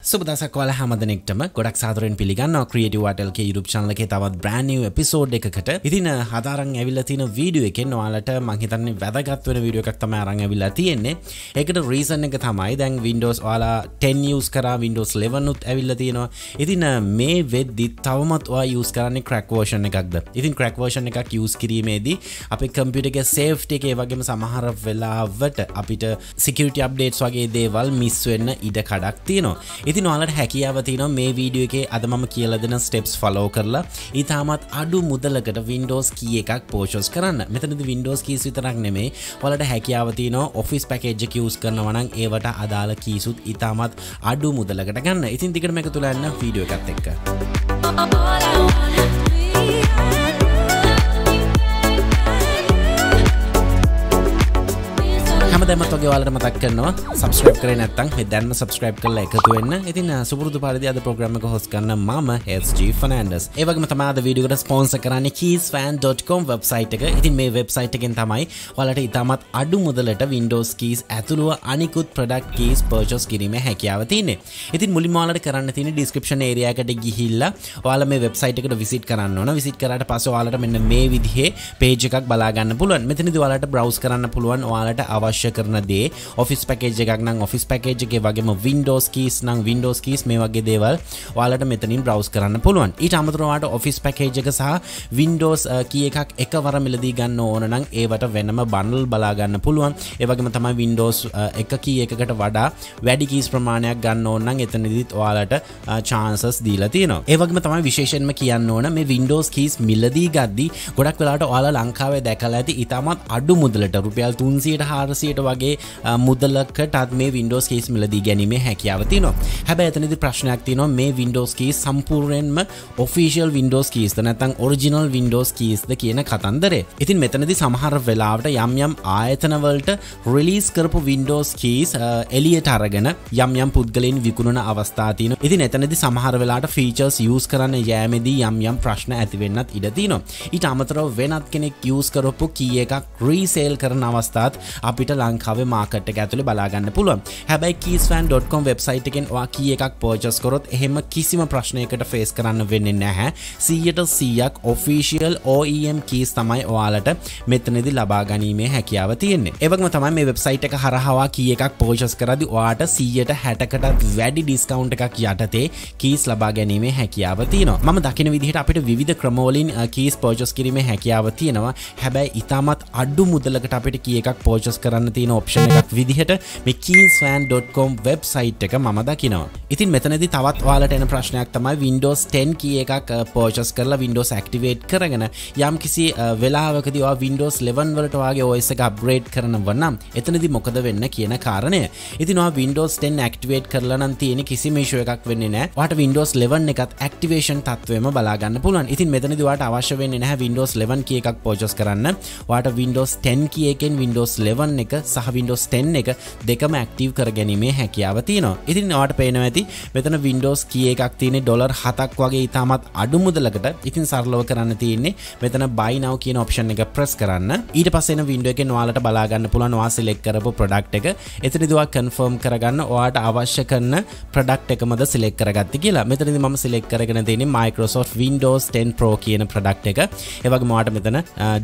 සුබදසක් ඔයාලා හැමදෙනෙක්ටම ගොඩක් සාදරයෙන් පිළිගන්නවා CREATIVEARTLK YouTube channel එකේ තවත් brand new episode එකකට. ඉතින් හදාරන් ඇවිල්ලා තියෙන වීඩියෝ එකෙන් ඔයාලට මම හිතන්නේ වැදගත් වෙන වීඩියෝ එකක් තමයි අරන් ඇවිල්ලා තියෙන්නේ. ඒකට reason එක තමයි දැන් Windows ඔයාලා 10 use කරා Windows 11 උත් ඇවිල්ලා තියෙනවා. ඉතින් මේ වෙද්දි තවමත් ඔයා use කරන්නේ crack version එකක්ද? ඉතින් crack version එකක් use කිරීමේදී අපේ computer එකේ safety එකේ වගේම සමහර වෙලාවට අපිට security updates වගේ දේවල් miss වෙන්න ඉඩ කඩක් තියෙනවා. ඉතින් ඔයාලට හැකියාව තියෙනවා මේ වීඩියෝ එකේ අද මම කියලා දෙන steps follow කරලා ඊටමත් අඩු මුදලකට Windows key එකක් purchase කරන්න. මෙතනදී Windows keys විතරක් නෙමෙයි ඔයාලට හැකියාව තියෙනවා office package එක use කරනවා නම් ඒවට අදාළ keys උත් ඊටමත් අඩු මුදලකට ගන්න. ඉතින් දිගටම එකතු වෙලා යන්න වීඩියෝ එකත් එක්ක. හැමදාමත් වගේ ඔයාලට මතක් කරනවා subscribe කරේ නැත්නම් මේ දැන්ම subscribe කරලා එකතු වෙන්න. ඉතින් සුපුරුදු පරිදි අද program එක host කරන මම SG Fernandes. ඒ වගේම තමයි අද වීඩියෝ එකට sponsor කරන්නේ keysfan.com website එක. ඉතින් මේ website එකෙන් තමයි ඔයාලට ඉතාමත් අඩු මුදලට Windows keys ඇතුළුව අනිකුත් product keys purchase කිරීමේ හැකියාව තියෙන්නේ. ඉතින් මුලින්ම ඔයාලට කරන්න තියෙන්නේ description area එකට ගිහිල්ලා ඔයාලා මේ website එකට visit කරන්න ඕන. visit කරාට පස්සේ ඔයාලට මෙන්න මේ විදිහේ page එකක් බලා ගන්න පුළුවන්. මෙතනදී ඔයාලට browse කරන්න පුළුවන් ඔයාලට අවශ්‍ය කරන දේ office package එකක් නම් office package එකේ වගේම Windows keys නම් Windows keys මේ වගේ දේවල් ඔයාලට මෙතනින් browse කරන්න පුළුවන්. ඊට අමතරව ඔයාලට office package එක සහ Windows key එකක් එකවර මිලදී ගන්න ඕන නම් ඒවට වෙනම bundle බලා ගන්න පුළුවන්. ඒ වගේම තමයි Windows එක key එකකට වඩා වැඩි keys ප්‍රමාණයක් ගන්න ඕන නම් එතනදිත් ඔයාලට chances දීලා තියෙනවා. ඒ වගේම තමයි විශේෂයෙන්ම කියන්න ඕන මේ Windows keys මිලදී ගද්දි ගොඩක් වෙලාවට ඔයාලා ලංකාවේ දැකලා ඇති ඉතාමත් අඩු මුදලට රුපියල් 300 400 වගේ මුදලකටත් මේ Windows keys මිලදී ගැනීමේ හැකියාව තියෙනවා. හැබැයි එතනදී ප්‍රශ්නයක් තියෙනවා මේ Windows keys සම්පූර්ණයෙන්ම official Windows keys ද නැත්නම් original Windows keys ද කියන කතන්දරේ. ඉතින් මෙතනදී සමහර වෙලාවට යම් ආයතන වලට release කරපු Windows keys එළියට අරගෙන යම් පුද්ගලයන් විකුණන අවස්ථා තියෙනවා. ඉතින් එතනදී සමහර වෙලාවට features use කරන්න යෑමේදී යම් ප්‍රශ්න ඇති වෙන්නත් ඉඩ තියෙනවා. ඊට අමතරව වෙනත් කෙනෙක් use කරපු key එකක් resale කරන අවස්ථාත් අපිට ලංකාවේ මාකට් එක ඇතුලේ බලා ගන්න පුළුවන්. හැබැයි keysfan.com website එකෙන් ඔයා key එකක් purchase කරොත් එහෙම කිසිම ප්‍රශ්නයකට face කරන්න වෙන්නේ නැහැ. 100% official OEM keys තමයි ඔයාලට මෙතනදී ලබා ගැනීමේ හැකියාව තියෙන්නේ. ඒ වගේම තමයි මේ website එක හරහා key එකක් purchase කරද්දී ඔයාට 160කටත් වැඩි discount එකක් යටතේ keys ලබා ගැනීමේ හැකියාව තියෙනවා. මම දකින විදිහට අපිට විවිධ ක්‍රම වලින් keys purchase කිරීමේ හැකියාව තියෙනවා. හැබැයි ඉතාමත් අඩු මුදලකට අපිට key එකක් purchase කරන්න තියෙන option එකක් විදිහට මේ keysfan.com website එක මම දකිනවා. ඉතින් මෙතනදී තවත් ඔයාලට එන ප්‍රශ්නයක් තමයි Windows 10 key එකක් purchase කරලා Windows activate කරගෙන යම් කිසි වෙලාවකදී ඔයා Windows 11 වලට ඔයාගේ OS එක upgrade කරනවා නම් එතනදී මොකද වෙන්න කියන කාරණය. ඉතින් ඔයා Windows 10 activate කරලා නම් තියෙන කිසිම issue එකක් වෙන්නේ නැහැ. ඔයාට Windows 11 එකත් activation තත්ත්වෙම බලා ගන්න පුළුවන්. ඉතින් මෙතනදී ඔයාට අවශ්‍ය වෙන්නේ නැහැ Windows 11 key එකක් purchase කරන්න. ඔයාට Windows 10 key එකෙන් Windows 11 එක සහ Windows 10 එක දෙකම active කරගැනීමේ හැකියාව තියෙනවා. ඉතින් ඔයාලට පේනවා ඇති මෙතන Windows key එකක් තියෙන්නේ $7ක් වගේ ඉතාමත් අඩු මුදලකට. ඉතින් සරලව කරන්න තියෙන්නේ මෙතන buy now කියන option එක press කරන්න. ඊට පස්සේ එන window එකෙන් ඔයාලට බලා ගන්න පුළුවන් ඔයා select කරපු product එක. එතනදී ඔයා confirm කරගන්න ඔයාට අවශ්‍ය කරන product එකමද select කරගත්තේ කියලා. මෙතනදී මම select කරගෙන තියෙන්නේ Microsoft Windows 10 Pro කියන product එක. ඒ වගේම ඔයාට මෙතන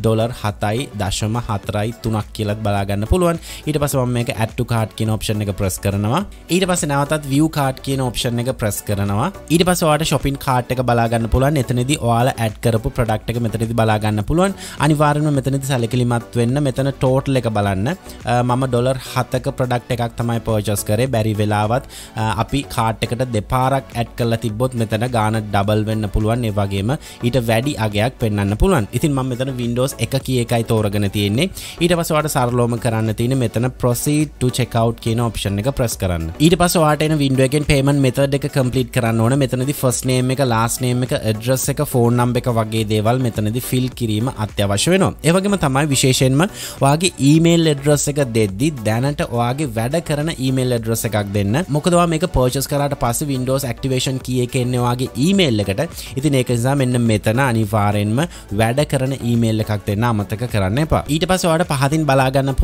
$7.43ක් කියලාත් බලා ගන්න පුළුවන්. ඊට පස්සේ මම මේක add to cart කියන option එක press කරනවා. ඊට පස්සේ නැවතත් view cart කියන option එක press කරනවා. ඊට පස්සේ ඔයාලට shopping cart එක බලා ගන්න පුළුවන්. එතනදී ඔයාලා add කරපු product එක මෙතනදී බලා ගන්න පුළුවන්. අනිවාර්යයෙන්ම මෙතනදී සැලකිලිමත් වෙන්න මෙතන total එක බලන්න. මම $7ක product එකක් තමයි purchase කරේ. බැරි වෙලාවත් අපි cart එකට දෙපාරක් add කරලා තිබ්බොත් මෙතන ගාන double වෙන්න පුළුවන්. ඒ වගේම ඊට වැඩි අගයක් පෙන්වන්න පුළුවන්. ඉතින් මම මෙතන Windows 1 key එකයි තෝරගෙන තියෙන්නේ. ඊට පස්සේ ඔයාලට සරලවම කරන්න තියෙන්නේ මෙතන proceed to checkout කියන option එක press කරන්න. ඊට පස්සේ ඔයාලට එන window එකෙන් payment method එක complete කරන්න ඕන. මෙතනදී first name එක, last name එක, address එක, phone number එක වගේ දේවල් මෙතනදී fill කිරීම අත්‍යවශ්‍ය වෙනවා. ඒ වගේම තමයි විශේෂයෙන්ම ඔයාගේ email address එක දෙද්දි දැනට ඔයාගේ වැඩ කරන email address එකක් දෙන්න. මොකද ඔයා මේක purchase කරාට පස්සේ Windows activation key එක එන්නේ ඔයාගේ email එකට. ඉතින් ඒක නිසා මෙන්න මෙතන අනිවාර්යෙන්ම වැඩ කරන email එකක් දෙන්න අමතක කරන්න එපා. ඊට පස්සේ ඔයාලට පහතින් බලා ගන්න පුළුවන්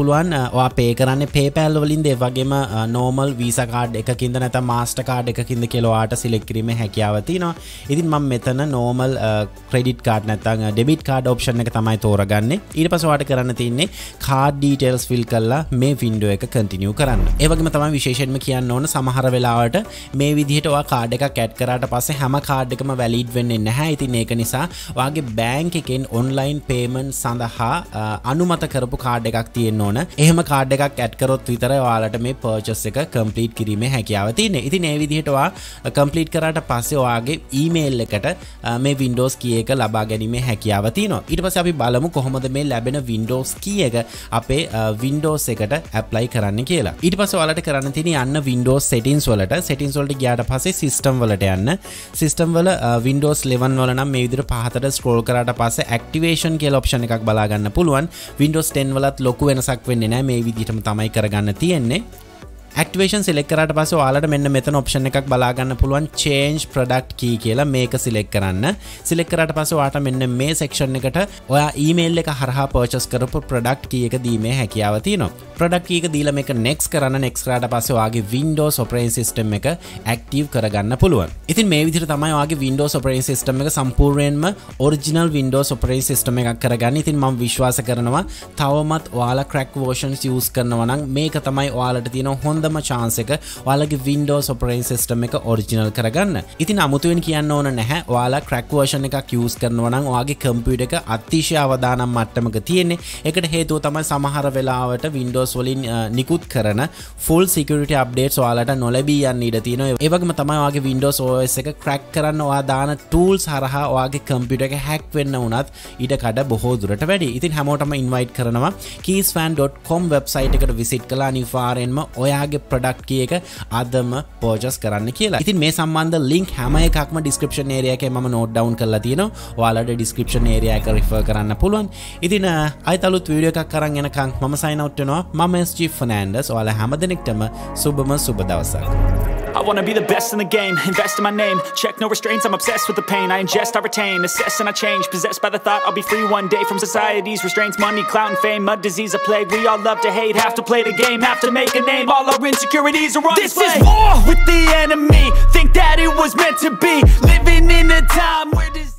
ඔයා pay කරන්නේ PayPal වලින්ද ඒ වගේම normal Visa card එකකින්ද නැත්නම් Master card එකකින්ද කියලා ඔයාට select කිරීමේ හැකියාව තියෙනවා. ඉතින් මම මෙතන normal credit card නැත්නම් debit card option එක තමයි තෝරගන්නේ. ඊට පස්සේ ඔයාට කරන්න තියෙන්නේ card details fill කරලා මේ window එක continue කරන්න. ඒ වගේම තමයි විශේෂයෙන්ම කියන්න ඕන සමහර වෙලාවට මේ විදිහට ඔයා card එකක් add කරාට පස්සේ හැම card එකම valid වෙන්නේ නැහැ. ඉතින් ඒක නිසා ඔයාගේ bank එකෙන් online payment සඳහා අනුමත කරපු card එකක් තියෙන්න ඕන. එහෙම card එකක් add කරොත් විතරයි ඔයාලට මේ purchase එක complete කිරීමේ හැකියාව තියෙන්නේ. ඉතින් මේ විදිහට ඔයා complete කරාට පස්සේ ඔයාගේ email එකට මේ Windows key එක ලබා ගැනීමේ හැකියාව තියෙනවා. ඊට පස්සේ අපි බලමු කොහොමද මේ ලැබෙන Windows key එක අපේ Windows එකට apply කරන්න කියලා. ඊට පස්සේ ඔයාලට කරන්න තියෙන්නේ යන්න Windows settings වලට. settings වලට ගියාට පස්සේ system වලට යන්න. system වල Windows 11 වල නම් මේ විදිහට පහතට scroll කරාට පස්සේ activation කියලා option එකක් බලා ගන්න පුළුවන්. Windows 10 වලත් ලොකු වෙනසක් වෙන්නේ නැහැ. මේ විදිහටම තමයි කරගන්න තියෙන්නේ. Activation select කරාට පස්සේ ඔයාලට මෙන්න මෙතන option එකක් බලා ගන්න පුළුවන් change product key කියලා මේක select කරන්න. select කරාට පස්සේ ඔයාට මෙන්න මේ section එකට ඔයා email එක හරහා purchase කරපු product key එක දීමේ හැකියාව තියෙනවා. product key එක දීලා මේක next කරන්න. next කරාට පස්සේ ඔයාගේ Windows operating system එක active කරගන්න පුළුවන්. ඉතින් මේ විදිහට තමයි ඔයාගේ Windows operating system එක සම්පූර්ණයෙන්ම original Windows operating system එකක් කරගන්න. ඉතින් මම විශ්වාස කරනවා තවමත් ඔයාලා crack versions use කරනවා නම් මේක තමයි ඔයාලට තියෙන හොඳම chance එක ඔයාලගේ Windows operating system එක original කරගන්න. ඉතින් අමුතුවෙන් කියන්න ඕන නැහැ. ඔයාලා crack version එකක් use කරනවා නම් ඔයාගේ computer එක අතිශය අවදානම් මට්ටමක තියෙන්නේ. ඒකට හේතුව තමයි සමහර වෙලාවට Windows වලින් නිකුත් කරන full security updates ඔයාලට නොලැබී යන්න ඉඩ තියෙනවා. ඒ වගේම තමයි ඔයාගේ Windows OS එක crack කරන්න ඔයා දාන tools හරහා ඔයාගේ computer එක hack වෙන්න උනත් ඉඩ කඩ බොහෝ දුරට වැඩි. ඉතින් හැමෝටම invite කරනවා keysfan.com website එකට visit කරලා අනිවාර්යෙන්ම ඔයාගේ product key එක අදම purchase කරන්න කියලා. ඉතින් මේ සම්බන්ධ link හැම එකක්ම description area එකේ මම note down කරලා තියෙනවා. ඔයාලට description area එක refer කරන්න පුළුවන්. ඉතින් ආයෙත් අලුත් වීඩියෝ එකක් අරන් එනකන් මම sign out වෙනවා. මම SG Fernandes. ඔයාලා හැම දිනෙකටම සුබම සුබ දවසක්. I wanna be the best in the game, invest in my name, check no restraints, I'm obsessed with the pain, I ingest, I retain, assess and I change, possessed by the thought I'll be free one day from society's restraints, money, clout and fame, a disease, a plague, we all love to hate, have to play the game, have to make a name, all our insecurities are on display. This is war with the enemy, think that it was meant to be, living in a time where